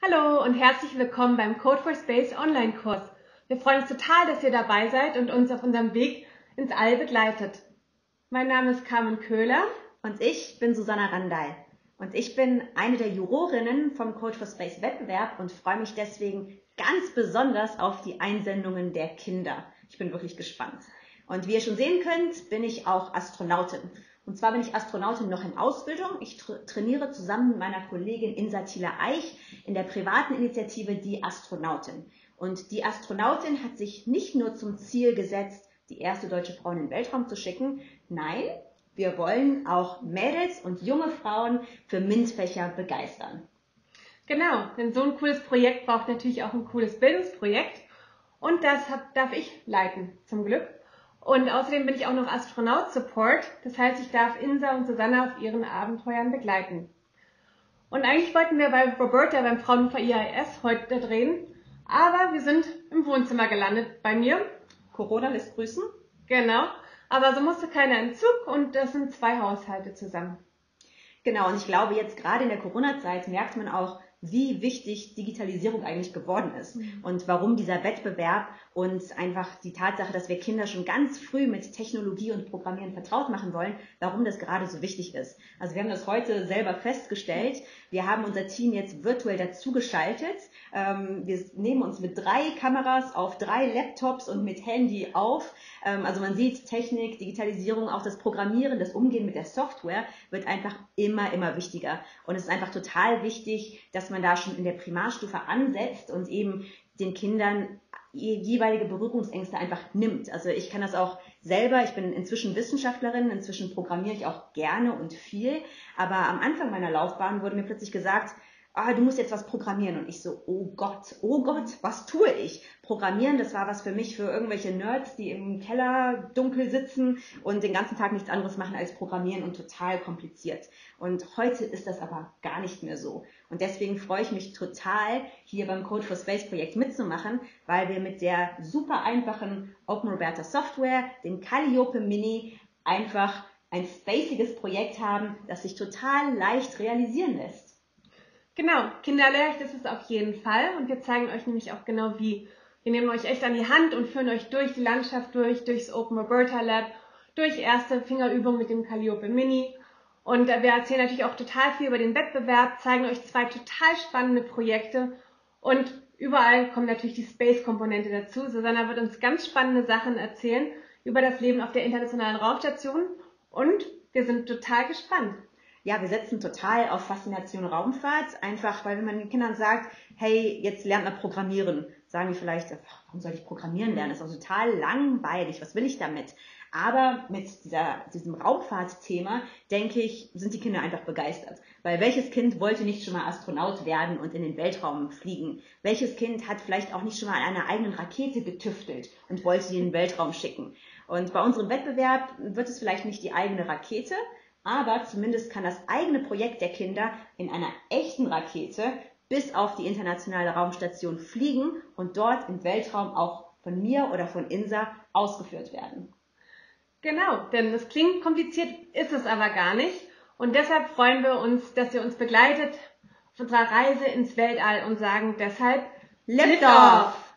Hallo und herzlich willkommen beim Code for Space Online-Kurs. Wir freuen uns total, dass ihr dabei seid und uns auf unserem Weg ins All begleitet. Mein Name ist Carmen Köhler. Und ich bin Susanna Randall. Und ich bin eine der Jurorinnen vom Code for Space Wettbewerb und freue mich deswegen ganz besonders auf die Einsendungen der Kinder. Ich bin wirklich gespannt. Und wie ihr schon sehen könnt, bin ich auch Astronautin. Und zwar bin ich Astronautin noch in Ausbildung. Ich trainiere zusammen mit meiner Kollegin Insa Thieler-Eich in der privaten Initiative Die Astronautin. Und die Astronautin hat sich nicht nur zum Ziel gesetzt, die erste deutsche Frau in den Weltraum zu schicken. Nein, wir wollen auch Mädels und junge Frauen für MINT-Fächer begeistern. Genau, denn so ein cooles Projekt braucht natürlich auch ein cooles Bildungsprojekt. Und das darf ich leiten, zum Glück. Und außerdem bin ich auch noch Astronaut-Support. Das heißt, ich darf Insa und Susanna auf ihren Abenteuern begleiten. Und eigentlich wollten wir bei Roberta beim Fraunhofer IAS heute drehen. Aber wir sind im Wohnzimmer gelandet bei mir. Corona lässt grüßen. Genau. Aber so musste keiner in Zug und das sind 2 Haushalte zusammen. Genau, und ich glaube, jetzt gerade in der Corona-Zeit merkt man auch, wie wichtig Digitalisierung eigentlich geworden ist und warum dieser Wettbewerb uns einfach die Tatsache, dass wir Kinder schon ganz früh mit Technologie und Programmieren vertraut machen wollen, warum das gerade so wichtig ist. Also wir haben das heute selber festgestellt. Wir haben unser Team jetzt virtuell dazugeschaltet. Wir nehmen uns mit 3 Kameras auf 3 Laptops und mit Handy auf. Also man sieht, Technik, Digitalisierung, auch das Programmieren, das Umgehen mit der Software wird einfach immer wichtiger. Und es ist einfach total wichtig, dass man da schon in der Primarstufe ansetzt und eben den Kindern jeweilige Berührungsängste einfach nimmt. Also ich kann das auch selber, ich bin inzwischen Wissenschaftlerin, inzwischen programmiere ich auch gerne und viel, aber am Anfang meiner Laufbahn wurde mir plötzlich gesagt, du musst jetzt was programmieren. Und ich so, oh Gott, was tue ich? Programmieren, das war was für mich, für irgendwelche Nerds, die im Keller dunkel sitzen und den ganzen Tag nichts anderes machen als programmieren und total kompliziert. Und heute ist das aber gar nicht mehr so. Und deswegen freue ich mich total, hier beim Code for Space Projekt mitzumachen, weil wir mit der super einfachen OpenRoberta Software, dem Calliope Mini, einfach ein spaciges Projekt haben, das sich total leicht realisieren lässt. Genau, kinderleicht ist es auf jeden Fall und wir zeigen euch nämlich auch genau wie. Wir nehmen euch echt an die Hand und führen euch durch die Landschaft durchs Open Roberta Lab, durch erste Fingerübungen mit dem Calliope Mini. Und wir erzählen natürlich auch total viel über den Wettbewerb, zeigen euch 2 total spannende Projekte und überall kommt natürlich die Space-Komponente dazu. Susanna wird uns ganz spannende Sachen erzählen über das Leben auf der Internationalen Raumstation und wir sind total gespannt. Ja, wir setzen total auf Faszination Raumfahrt, einfach weil wenn man den Kindern sagt, hey, jetzt lernt mal programmieren, sagen die vielleicht, warum soll ich programmieren lernen? Das ist doch total langweilig, was will ich damit? Aber mit diesem Raumfahrtthema, denke ich, sind die Kinder einfach begeistert. Weil welches Kind wollte nicht schon mal Astronaut werden und in den Weltraum fliegen? Welches Kind hat vielleicht auch nicht schon mal an einer eigenen Rakete getüftelt und wollte sie in den Weltraum schicken? Und bei unserem Wettbewerb wird es vielleicht nicht die eigene Rakete, aber zumindest kann das eigene Projekt der Kinder in einer echten Rakete bis auf die internationale Raumstation fliegen und dort im Weltraum auch von mir oder von Insa ausgeführt werden. Genau, denn es klingt kompliziert, ist es aber gar nicht. Und deshalb freuen wir uns, dass ihr uns begleitet auf unserer Reise ins Weltall und sagen deshalb Lift off!